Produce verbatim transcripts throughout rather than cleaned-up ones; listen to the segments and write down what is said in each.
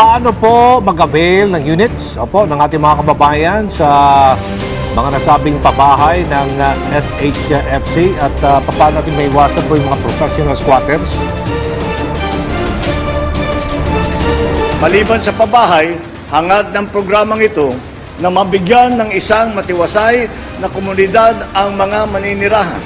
Paano po mag-avail ng units opo, ng ating mga kababayan sa mga nasabing pabahay ng uh, S H F C at uh, paano natin may iwasan po yung mga professional squatters? Maliban sa pabahay, hangad ng programang ito na mabigyan ng isang matiwasay na komunidad ang mga maninirahan.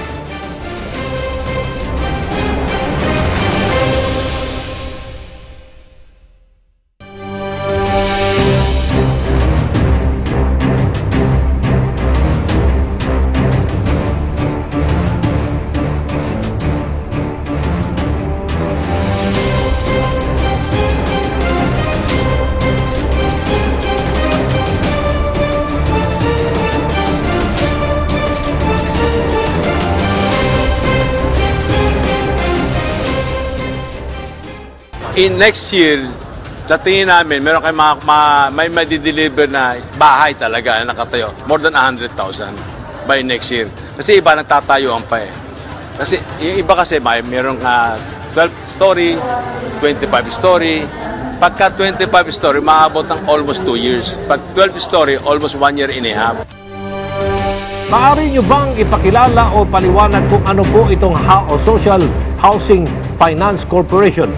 In next year, sa tingin namin, meron kayo ma, ma, may ma-deliver na bahay talaga na nakatayo. More than one hundred thousand by next year. Kasi iba nagtatayuan pa eh. Kasi yung iba kasi may meron nga twelve story, twenty-five story. Pagka twenty-five story, maabot ng almost two years. Pag twelve story, almost one year and a half. Maaari nyo bang ipakilala o paliwanag kung ano po itong ha o Social Housing Finance Corporation?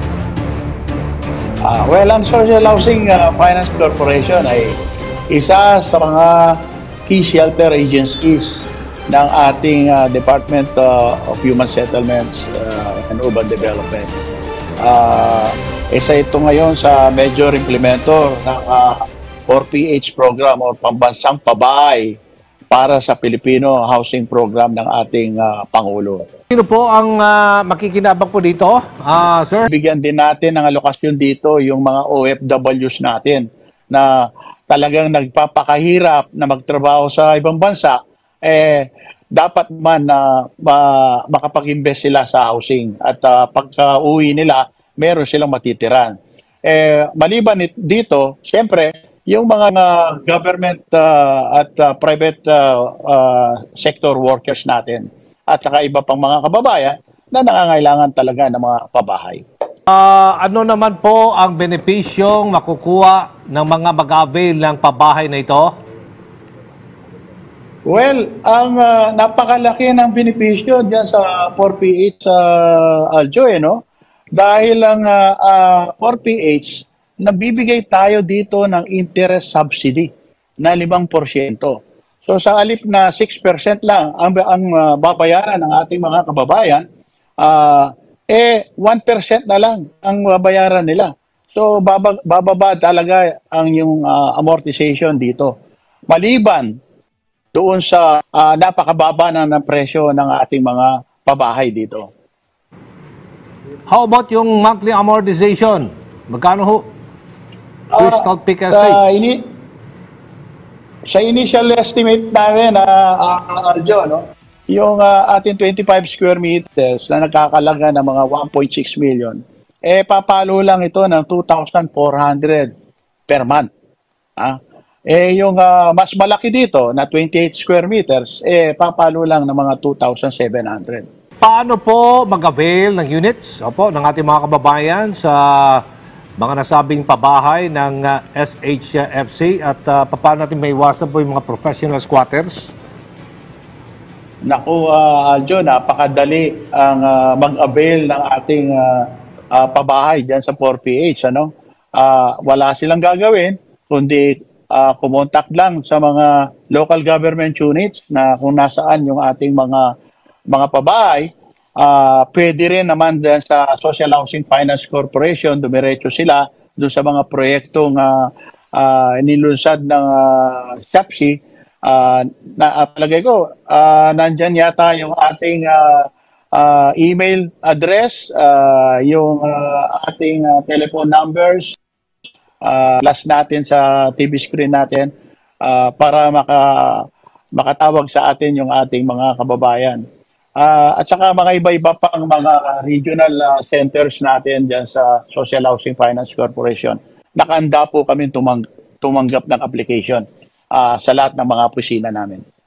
Uh, well, ang Social Housing uh, Finance Corporation ay isa sa mga key shelter agencies ng ating uh, Department uh, of Human Settlements uh, and Urban Development. Uh, isa ito ngayon sa major implementer ng uh, four P H program o pambansang pabahay para sa Pilipino housing program ng ating uh, Pangulo. Sino po ang uh, makikinabang po dito, uh, sir? Bigyan din natin ng alokasyon dito yung mga O F Ws natin na talagang nagpapakahirap na magtrabaho sa ibang bansa, eh dapat man na uh, makapag-invest sila sa housing at uh, pagka-uwi nila, meron silang matitiran. Eh, maliban dito, siyempre, yung mga uh, government uh, at uh, private uh, uh, sector workers natin at saka iba pang mga kababayan na nangangailangan talaga ng mga pabahay. Uh, ano naman po ang benepisyong makukuha ng mga mag-avail ng pabahay na ito? Well, ang uh, napakalaki ng benepisyo diyan sa four P H uh, Aljo, eh, no? Dahil ang uh, uh, four P H nabibigay tayo dito ng interest subsidy na limang porsyento. So sa alip na six percent lang ang, ang uh, babayaran ng ating mga kababayan, uh, eh one percent na lang ang babayaran nila. So bababa, bababa talaga ang yung uh, amortization dito. Maliban doon sa uh, napakababa na ng presyo ng ating mga pabahay dito. How about yung monthly amortization? Magkano ho? Crystal Peak Uh, Estates. sa, ini sa initial estimate namin, uh, uh, Arjo, no? Yung uh, ating twenty-five square meters na nagkakalaga ng mga one point six million, eh papalo lang ito ng two thousand four hundred per month. Ah? Eh yung uh, mas malaki dito na twenty-eight square meters, eh papalo lang ng mga two thousand seven hundred. Paano po mag-avail ng units opo, ng ating mga kababayan sa mga nasabing pabahay ng uh, S H F C at uh, paano natin may iwasan po yung mga professional squatters? Naku, uh, Aljo, napakadali ang uh, mag-avail ng ating uh, uh, pabahay dyan sa four P H. Ano? Uh, wala silang gagawin, kundi uh, kumontak lang sa mga local government units na kung nasaan yung ating mga mga pabahay. Uh, pwede rin naman din sa Social Housing Finance Corporation, dumiretso sila doon sa mga proyektong uh, uh, nilunsad ng uh, S H F C. Uh, na uh, palagay ko, uh, nandyan yata yung ating uh, uh, email address, uh, yung uh, ating uh, telephone numbers, uh, plus natin sa T V screen natin uh, para maka, makatawag sa atin yung ating mga kababayan. Uh, at saka mga iba-iba pang mga regional uh, centers natin dyan sa Social Housing Finance Corporation. Nakahanda po kami tumang, tumanggap ng application uh, sa lahat ng mga opisina namin.